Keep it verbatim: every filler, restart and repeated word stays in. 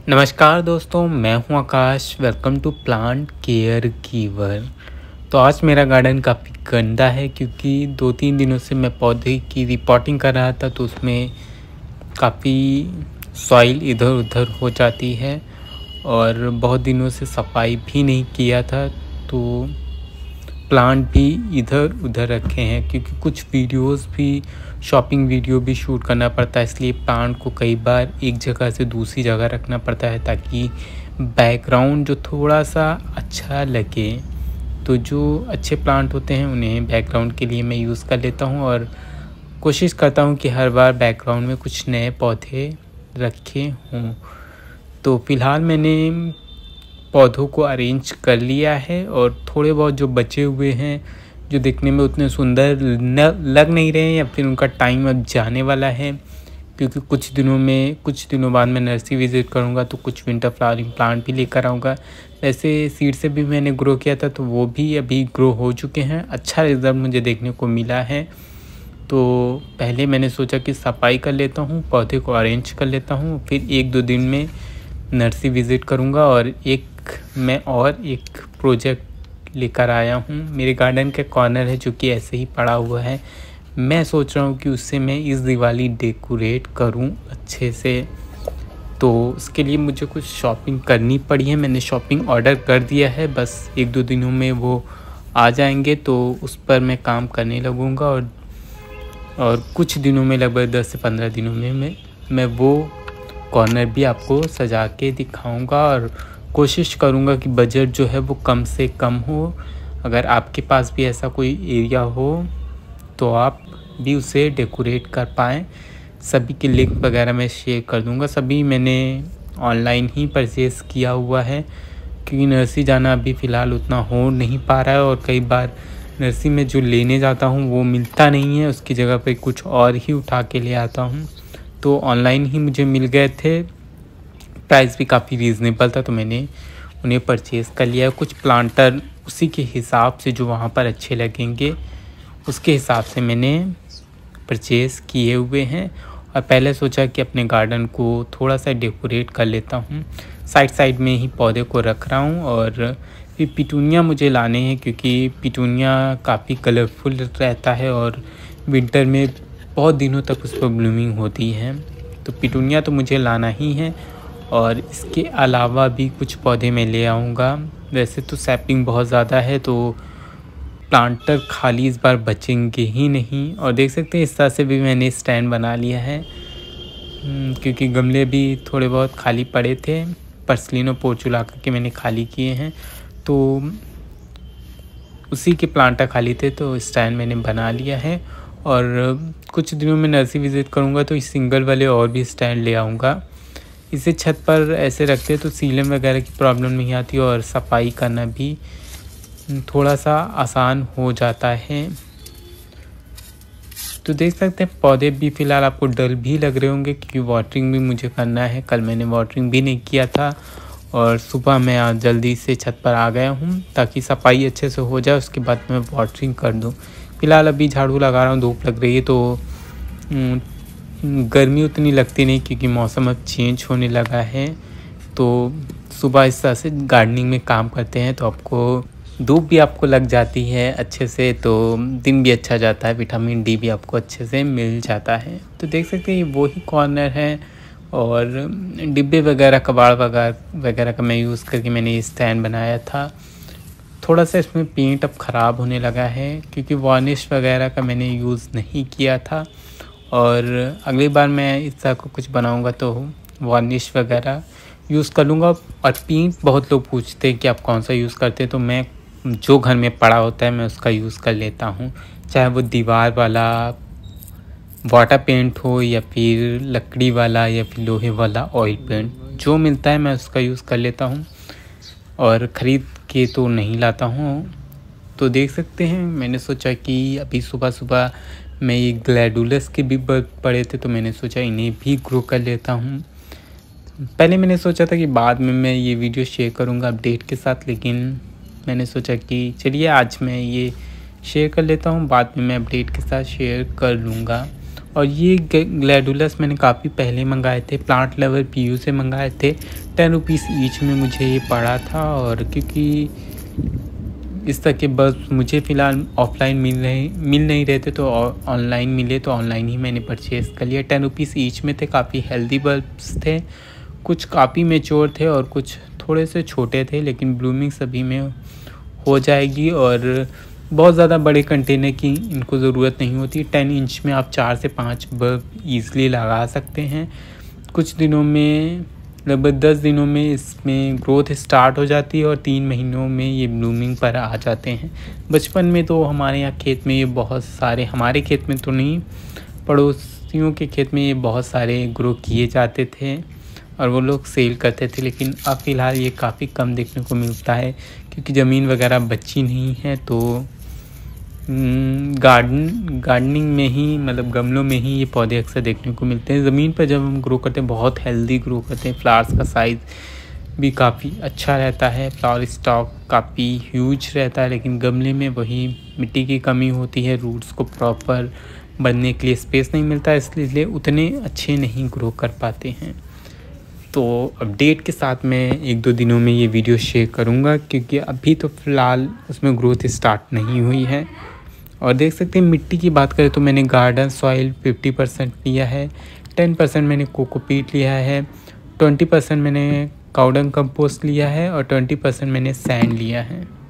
नमस्कार दोस्तों, मैं हूं Akash. Welcome to plant care giver. तो आज मेरा गार्डन काफ़ी गंदा है क्योंकि दो तीन दिनों से मैं पौधे की रिपोर्टिंग कर रहा था, तो उसमें काफ़ी सॉइल इधर उधर हो जाती है और बहुत दिनों से सफाई भी नहीं किया था, तो प्लांट भी इधर उधर रखे हैं क्योंकि कुछ वीडियोस भी शॉपिंग वीडियो भी शूट करना पड़ता है, इसलिए प्लांट को कई बार एक जगह से दूसरी जगह रखना पड़ता है ताकि बैकग्राउंड जो थोड़ा सा अच्छा लगे। तो जो अच्छे प्लांट होते हैं उन्हें बैकग्राउंड के लिए मैं यूज़ कर लेता हूँ और कोशिश करता हूँ कि हर बार बैकग्राउंड में कुछ नए पौधे रखे हों। तो फ़िलहाल मैंने पौधों को अरेंज कर लिया है और थोड़े बहुत जो बचे हुए हैं, जो दिखने में उतने सुंदर न लग नहीं रहे हैं या फिर उनका टाइम अब जाने वाला है, क्योंकि कुछ दिनों में कुछ दिनों बाद मैं नर्सरी विज़िट करूंगा तो कुछ विंटर फ्लावरिंग प्लांट भी लेकर आऊँगा। वैसे सीड से भी मैंने ग्रो किया था तो वो भी अभी ग्रो हो चुके हैं, अच्छा रिज़ल्ट मुझे देखने को मिला है। तो पहले मैंने सोचा कि सफाई कर लेता हूँ, पौधे को अरेंज कर लेता हूँ, फिर एक दो दिन में नर्सरी विज़िट करूँगा। और एक मैं और एक प्रोजेक्ट लेकर आया हूँ। मेरे गार्डन के कॉर्नर है जो कि ऐसे ही पड़ा हुआ है, मैं सोच रहा हूँ कि उससे मैं इस दिवाली डेकोरेट करूँ अच्छे से। तो उसके लिए मुझे कुछ शॉपिंग करनी पड़ी है, मैंने शॉपिंग ऑर्डर कर दिया है, बस एक दो दिनों में वो आ जाएंगे तो उस पर मैं काम करने लगूँगा। और और कुछ दिनों में, लगभग दस से पंद्रह दिनों में मैं मैं वो कॉर्नर भी आपको सजा के दिखाऊंगा और कोशिश करूंगा कि बजट जो है वो कम से कम हो। अगर आपके पास भी ऐसा कोई एरिया हो तो आप भी उसे डेकोरेट कर पाएँ। सभी के लिंक वगैरह मैं शेयर कर दूंगा। सभी मैंने ऑनलाइन ही परचेज़ किया हुआ है क्योंकि नर्सरी जाना अभी फ़िलहाल उतना हो नहीं पा रहा है और कई बार नर्सरी में जो लेने जाता हूँ वो मिलता नहीं है, उसकी जगह पे कुछ और ही उठा के ले आता हूँ। तो ऑनलाइन ही मुझे मिल गए थे, प्राइस भी काफ़ी रीज़नेबल था, तो मैंने उन्हें परचेज़ कर लिया। कुछ प्लांटर उसी के हिसाब से जो वहाँ पर अच्छे लगेंगे उसके हिसाब से मैंने परचेज़ किए हुए हैं। और पहले सोचा कि अपने गार्डन को थोड़ा सा डेकोरेट कर लेता हूँ, साइड साइड में ही पौधे को रख रहा हूँ। और फिर पिटूनिया मुझे लाने हैं क्योंकि पिटूनिया काफ़ी कलरफुल रहता है और विंटर में बहुत दिनों तक उस पर ब्लूमिंग होती है, तो पिटूनिया तो मुझे लाना ही है। और इसके अलावा भी कुछ पौधे मैं ले आऊँगा। वैसे तो सैपलिंग बहुत ज़्यादा है तो प्लांटर खाली इस बार बचेंगे ही नहीं। और देख सकते हैं इस तरह से भी मैंने स्टैंड बना लिया है क्योंकि गमले भी थोड़े बहुत खाली पड़े थे, पर्सलिनो पोर्चुला के मैंने खाली किए हैं, तो उसी के प्लांटर खाली थे तो स्टैंड मैंने बना लिया है। और कुछ दिनों में नर्सरी विज़िट करूँगा तो इस सिंगल वाले और भी स्टैंड ले आऊँगा। इसे छत पर ऐसे रखते तो सीलन वगैरह की प्रॉब्लम नहीं आती और सफाई करना भी थोड़ा सा आसान हो जाता है। तो देख सकते हैं पौधे भी फ़िलहाल आपको डल भी लग रहे होंगे क्योंकि वाटरिंग भी मुझे करना है। कल मैंने वाटरिंग भी नहीं किया था और सुबह मैं आज जल्दी से छत पर आ गया हूँ ताकि सफाई अच्छे से हो जाए, उसके बाद मैं वाटरिंग कर दूँ। फ़िलहाल अभी झाड़ू लगा रहा हूँ, धूप लग रही है तो गर्मी उतनी लगती नहीं क्योंकि मौसम अब चेंज होने लगा है। तो सुबह इस तरह से गार्डनिंग में काम करते हैं तो आपको धूप भी आपको लग जाती है अच्छे से, तो दिन भी अच्छा जाता है, विटामिन डी भी आपको अच्छे से मिल जाता है। तो देख सकते हैं ये वो ही कॉर्नर है और डिब्बे वगैरह कबाड़ वगैरह वगैरह का मैं यूज़ करके मैंने ये स्टैंड बनाया था। थोड़ा सा इसमें पेंट अब ख़राब होने लगा है क्योंकि वार्निश वगैरह का मैंने यूज़ नहीं किया था और अगली बार मैं इस तरह को कुछ बनाऊंगा तो वार्निश वगैरह यूज़ कर लूँगा। और पेंट बहुत लोग पूछते हैं कि आप कौन सा यूज़ करते हैं, तो मैं जो घर में पड़ा होता है मैं उसका यूज़ कर लेता हूँ, चाहे वो दीवार वाला वाटर पेंट हो या फिर लकड़ी वाला या फिर लोहे वाला ऑयल पेंट, जो मिलता है मैं उसका यूज़ कर लेता हूँ और ख़रीद के तो नहीं लाता हूँ। तो देख सकते हैं मैंने सोचा कि अभी सुबह सुबह मैं ये ग्लैडुलस के भी बल्ब पड़े थे तो मैंने सोचा इन्हें भी ग्रो कर लेता हूँ। पहले मैंने सोचा था कि बाद में मैं ये वीडियो शेयर करूँगा अपडेट के साथ, लेकिन मैंने सोचा कि चलिए आज मैं ये शेयर कर लेता हूँ, बाद में मैं अपडेट के साथ शेयर कर लूँगा। और ये ग्लैडुलस मैंने काफ़ी पहले मंगाए थे, प्लांट लवर पीयू से मंगाए थे। टेन रुपीज़ ईच में मुझे ये पड़ा था, और क्योंकि इस तरह के बल्ब मुझे फ़िलहाल ऑफलाइन मिल रहे मिल नहीं रहे थे, तो ऑनलाइन मिले तो ऑनलाइन ही मैंने परचेज़ कर लिया। टेन रुपीज़ ईच में थे, काफ़ी हेल्दी बल्ब्स थे, कुछ काफ़ी मैच्योर थे और कुछ थोड़े से छोटे थे, लेकिन ब्लूमिंग सभी में हो जाएगी। और बहुत ज़्यादा बड़े कंटेनर की इनको ज़रूरत नहीं होती। टेन इंच में आप चार से पाँच बल्ब ईज़िली लगा सकते हैं। कुछ दिनों में, लगभग दस दिनों में इसमें ग्रोथ स्टार्ट हो जाती है और तीन महीनों में ये ब्लूमिंग पर आ जाते हैं। बचपन में तो हमारे यहाँ खेत में ये बहुत सारे, हमारे खेत में तो नहीं, पड़ोसियों के खेत में ये बहुत सारे ग्रो किए जाते थे और वो लोग सेल करते थे, लेकिन अब फ़िलहाल ये काफ़ी कम देखने को मिलता है क्योंकि ज़मीन वगैरह बची नहीं है। तो गार्डन गार्डनिंग में ही, मतलब गमलों में ही ये पौधे अक्सर देखने को मिलते हैं। ज़मीन पर जब हम ग्रो करते हैं बहुत हेल्दी ग्रो करते हैं, फ्लावर्स का साइज़ भी काफ़ी अच्छा रहता है, फ्लावर स्टॉक काफ़ी ह्यूज रहता है, लेकिन गमले में वही मिट्टी की कमी होती है, रूट्स को प्रॉपर बढ़ने के लिए स्पेस नहीं मिलता, इसलिए उतने अच्छे नहीं ग्रो कर पाते हैं। तो अपडेट के साथ मैं एक दो दिनों में ये वीडियो शेयर करूँगा, क्योंकि अभी तो फ़िलहाल उसमें ग्रोथ स्टार्ट नहीं हुई है। और देख सकते हैं मिट्टी की बात करें तो मैंने गार्डन सॉइल फिफ्टी परसेंट लिया है, टेन परसेंट मैंने कोकोपीट लिया है, ट्वेंटी परसेंट मैंने काउडंग कंपोस्ट लिया है और ट्वेंटी परसेंट मैंने सैंड लिया है।